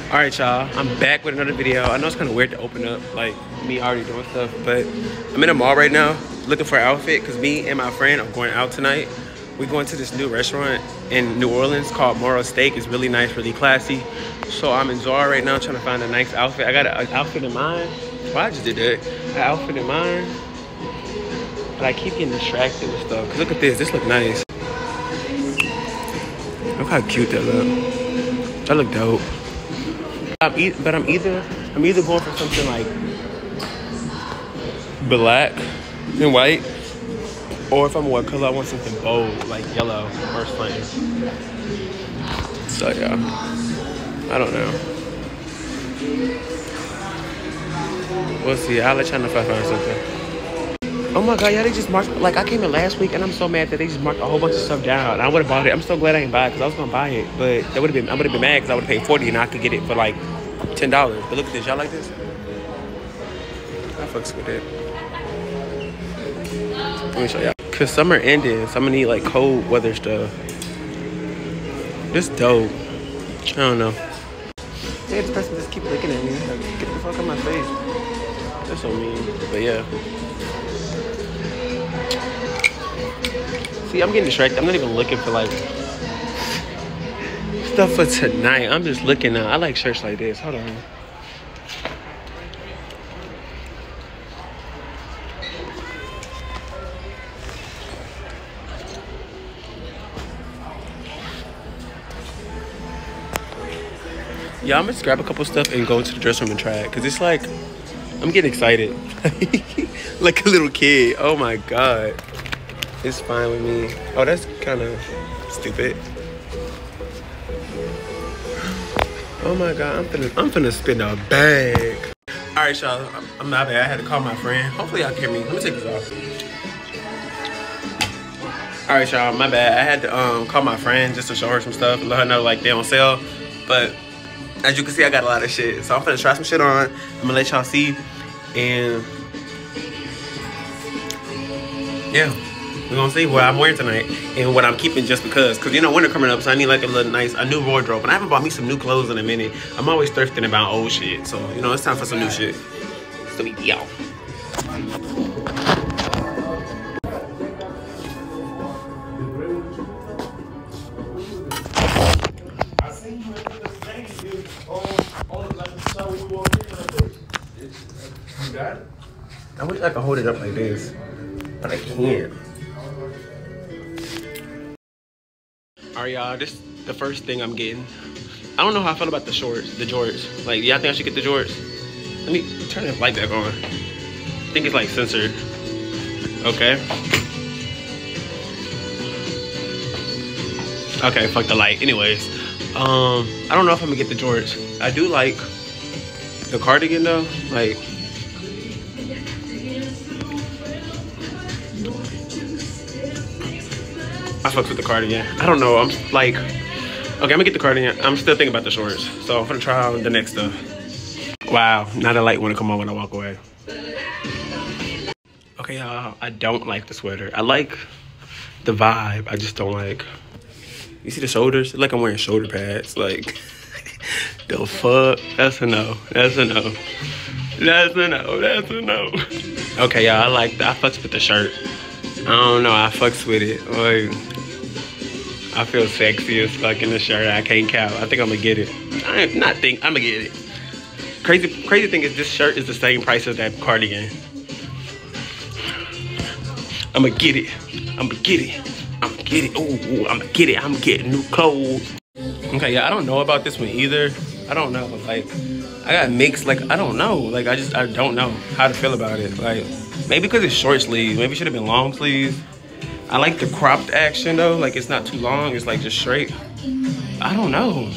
All right, y'all, I'm back with another video. I know it's kind of weird to open up, like, me already doing stuff, but I'm in a mall right now looking for an outfit because me and my friend are going out tonight. We're going to this new restaurant in New Orleans called Moro Steak. It's really nice, really classy. So I'm in Zara right now trying to find a nice outfit. I got an outfit in mind. Well, I just did that. An outfit in mind. But I keep getting distracted with stuff. Because look at this. This look nice. Look how cute that look. That look dope. I'm either going for something like black and white, or if I'm what color, I want something bold, like yellow or something. So yeah, I don't know. We'll see. I'll let y'all know if I find something. Oh my god, yeah, they just marked, like, I came in last week and I'm so mad that they just marked a whole bunch of stuff down. I would have bought it. I'm so glad I didn't buy it because I was gonna buy it, but I would have been mad because I would have paid $40 and I could get it for like $10. But look at this. Y'all like this? I fucks with it. Let me show y'all. Cause summer ending, so I'm gonna need like cold weather stuff. This dope. I don't know. Yeah, this person just keep looking at me. Like, get the fuck out of my face. That's so mean. But yeah. See, I'm getting distracted. I'm not even looking for like stuff for tonight. I'm just looking now. I like shirts like this. Hold on. Yeah, I'm gonna just grab a couple stuff and go into the dressing room and try it. Cause it's like, I'm getting excited. Like a little kid. Oh my God. It's fine with me. Oh, that's kind of stupid. Oh my God, I'm finna spend a bag. All right, y'all, I'm not bad. I had to call my friend. Hopefully y'all can hear me. Let me take this off. All right, y'all, my bad. I had to call my friend just to show her some stuff and let her know like they on sale. But as you can see, I got a lot of shit. So I'm finna try some shit on. I'm gonna let y'all see. And yeah. We're gonna see what I'm wearing tonight and what I'm keeping just because. Cause you know, winter coming up, so I need like a new wardrobe. And I haven't bought me some new clothes in a minute. I'm always thirsting about old shit. So, you know, it's time for some new shit. So we be out. I wish I could hold it up like this, but I can't. All right, y'all, this is the first thing I'm getting. I don't know how I feel about the shorts, the jorts. Like, y'all think I should get the jorts? Let me turn the light back on. I think it's like censored. Okay. Okay, fuck the light. Anyways, I don't know if I'm gonna get the jorts. I do like the cardigan though. Like, I fucks with the cardigan. I don't know. I'm like, okay, I'm gonna get the cardigan. I'm still thinking about the shorts. So I'm gonna try on the next stuff. Wow, now the light wanna come on when I walk away. Okay, y'all, I don't like the sweater. I like the vibe. I just don't like, you see the shoulders? It's like I'm wearing shoulder pads. Like, the fuck? That's a no. That's a no. That's a no. That's a no. Okay, y'all, I fucks with the shirt. I don't know, I fucks with it. Like, I feel sexy as fuck in the shirt. I can't count. I think I'm gonna get it. I'm gonna get it. Crazy thing is this shirt is the same price as that cardigan. I'm gonna get it. I'm gonna get it. I'm gonna get it. Ooh, I'm gonna get it. I'm getting new clothes. Okay, yeah, I don't know about this one either. I don't know. Like, I got mixed. Like, I don't know. Like, I don't know how to feel about it. Like, maybe because it's short sleeves. Maybe it should have been long sleeves. I like the cropped action though. Like, it's not too long. It's like just straight. I don't know.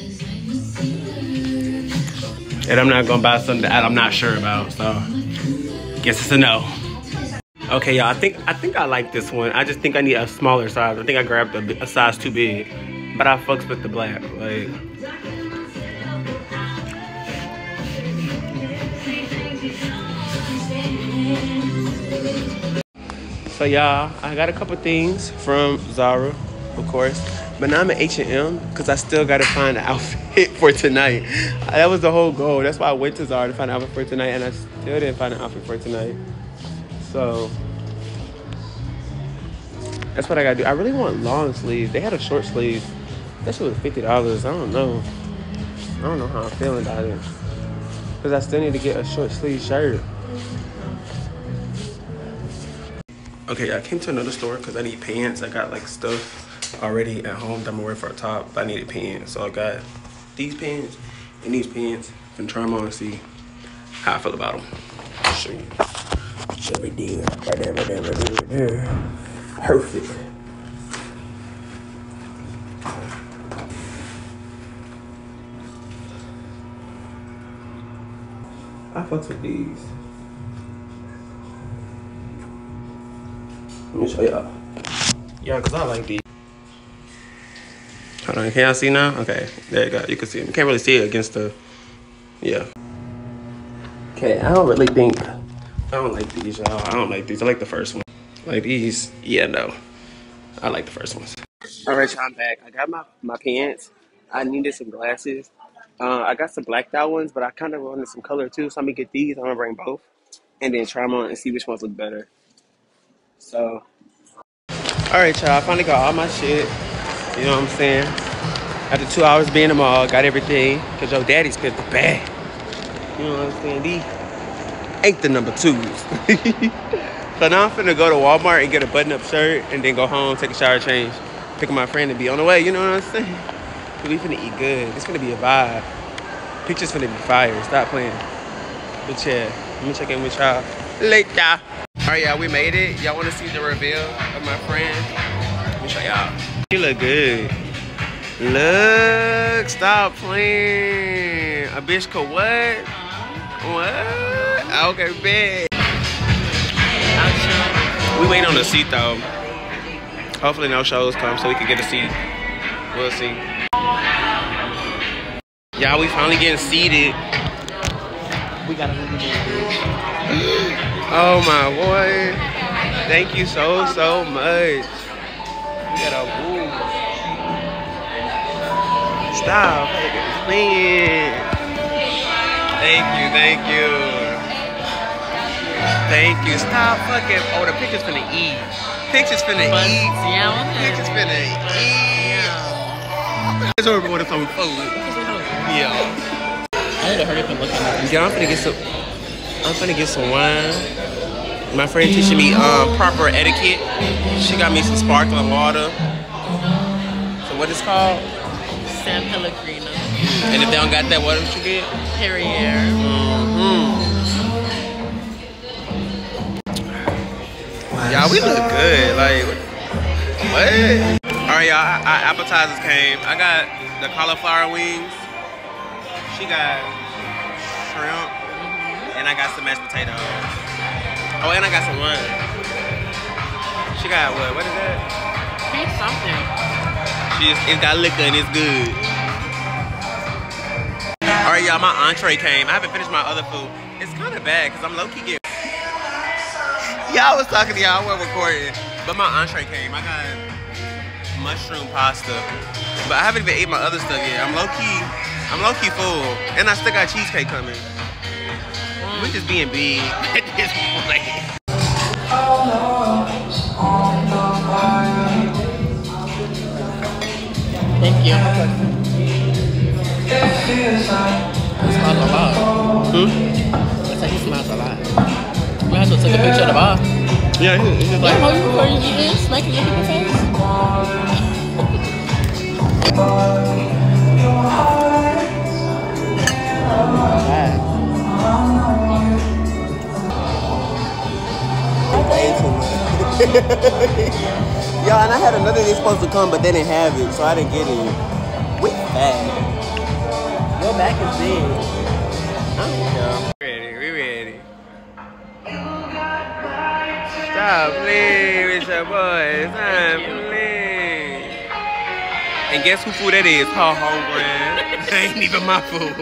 And I'm not gonna buy something that I'm not sure about. So, guess it's a no. Okay, y'all. I think I like this one. I just think I need a smaller size. I think I grabbed a size too big. But I fucks with the black. Like. So y'all, I got a couple things from Zara, of course. But now I'm at H&M because I still got to find an outfit for tonight. That was the whole goal. That's why I went to Zara to find an outfit for tonight, and I still didn't find an outfit for tonight. So that's what I got to do. I really want long sleeves. They had a short sleeve. That shit was $50. I don't know. I don't know how I'm feeling about it. Because I still need to get a short sleeve shirt. Okay, I came to another store because I need pants. I got like stuff already at home that I'm gonna wear for a top, but I needed pants. So I got these pants and these pants. I'm try them on and see how I feel about them. I'll show you. It's right there. Right there, right there, right there, right there. Perfect. I fucks with these. Let me show y'all. Yeah, because I like these. Hold on, can y'all see now? Okay, there you go. You can see them. You can't really see it against the, yeah. Okay, I don't really think, I don't like these, y'all. I don't like these. I like the first one. Like these, yeah, no. I like the first ones. All right, y'all, I'm back. I got my pants. I needed some glasses. I got some blacked out ones, but I kind of wanted some color too, so I'm gonna get these. I'm gonna bring both and then try them on and see which ones look better. So, all right, y'all, I finally got all my shit. You know what I'm saying? After 2 hours being in the mall, got everything. Cause your daddy spent the bag. You know what I'm saying? These ain't the number 2s. So now I'm finna go to Walmart and get a button-up shirt and then go home, take a shower, change, pick up my friend and be on the way. You know what I'm saying? Cause we finna eat good. It's finna be a vibe. Pictures finna be fire. Stop playing. But yeah, let me check in with y'all later. All right, y'all, we made it. Y'all wanna see the reveal of my friend? Let me show y'all. He look good. Look, stop playing. A bitch could what? What? Okay, bet. We waiting on the seat though. Hopefully no shows come so we can get a seat. We'll see. Y'all, we finally getting seated. We got a bitch. Oh my boy. Thank you so much. We got a boo. Stop playing. Thank you. Stop fucking. Oh, the picture's finna eat. Picture's finna eat. Picture's finna eat. It's over with some food. Yeah. I need to hurry up and look at it. Yeah, I'm finna get some wine. My friend teaching me proper etiquette. She got me some sparkling water. So what it's called? San Pellegrino. And if they don't got that, what would you get? Perrier. Y'all, we look good. Like, what? All right, y'all. Our appetizers came. I got the cauliflower wings. She got shrimp, and I got some mashed potatoes. Oh, and I got some wine. She got what? What is that? It's something. It's got liquor and it's good. All right, y'all, my entree came. I haven't finished my other food. It's kind of bad because I'm low-key getting... Y'all was talking to y'all, I wasn't recording. But my entree came. I got mushroom pasta. But I haven't even ate my other stuff yet. I'm low-key full. And I still got cheesecake coming. We just being big at this point. Thank you. It smells a lot. It's like it smells a lot. You have to take a picture of the bar. Yeah, it's just like... Yeah, before you eat this, make it look at your face. Yo, and I had another day supposed to come, but they didn't have it, so I didn't get it. We bad. Your back is big. We ready. Stop playing with your boys. Stop playing. And guess who food that is? Her homegrown. That ain't even my food.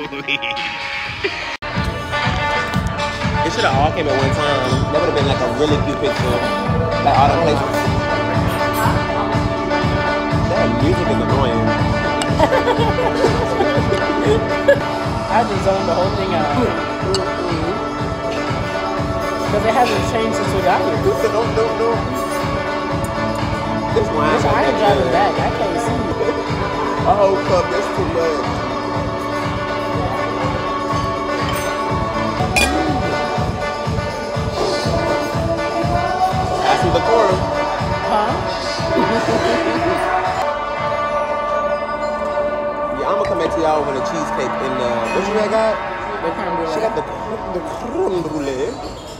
It should have all came at one time. That would have been like a really cute picture. Like all the places. That music is annoying. I just zoned the whole thing out. Because it hasn't changed since we got here. No. This one. I ain't driving back. I can't see you. Oh, fuck, that's too much. I see the corner. Huh? Yeah, I'm gonna come back to y'all with a cheesecake and what you got? The creme brulee. She got the creme brulee.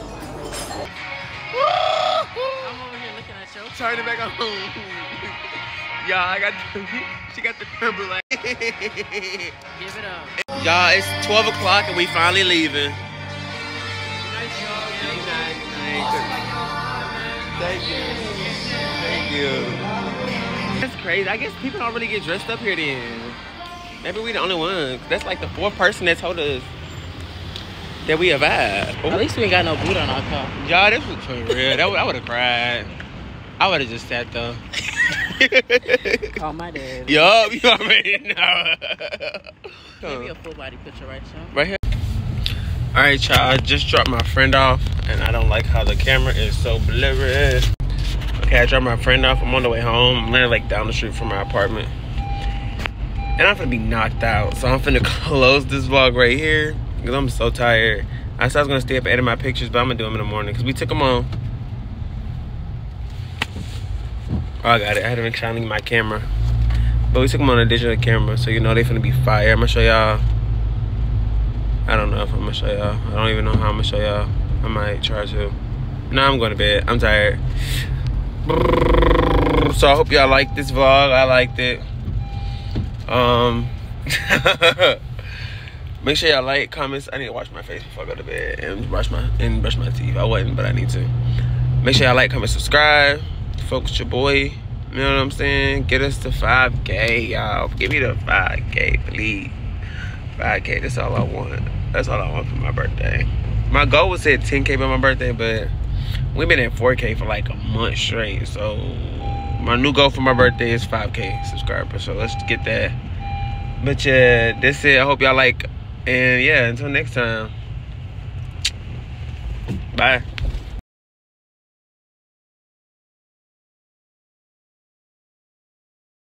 I'm over here looking at you. Turn it back on. Y'all, she got the creme brulee. Give it up. Y'all, it's 12 o'clock and we finally leaving. Thank you. That's crazy. I guess people don't really get dressed up here then. Maybe we the only ones. That's like the fourth person that told us that we a vibe. At least we ain't got no boot on our car. Y'all, this was for real. I would have cried. I would have just sat though. Call my dad. Yup, you already know. Maybe a full body picture, right, Sean? Right here. Alright, y'all. I just dropped my friend off, and I don't like how the camera is so blurry. Okay, I dropped my friend off. I'm on the way home. I'm literally like down the street from my apartment. And I'm gonna be knocked out. So I'm finna close this vlog right here because I'm so tired. I said I was gonna stay up and edit my pictures, but I'm gonna do them in the morning because we took them on. Oh, I got it. I had to make sure I didn't get my camera. But we took them on a digital camera, so you know they finna be fire. I'm gonna show y'all. I don't know if I'm gonna show y'all. I don't even know how I'm gonna show y'all. I might try to. No, I'm going to bed. I'm tired. So I hope y'all liked this vlog. I liked it. Make sure y'all like, comments. I need to wash my face before I go to bed and brush my teeth. I wasn't, but I need to. Make sure y'all like, comment, subscribe. Focus your boy. You know what I'm saying? Get us to 5K, y'all. Give me the 5K, please. 5K, that's all I want. That's all I want for my birthday. My goal was to hit 10K by my birthday, but we've been at 4K for like a month straight. So my new goal for my birthday is 5K subscribers. So let's get that. But yeah, that's it. I hope y'all like. And yeah, until next time. Bye.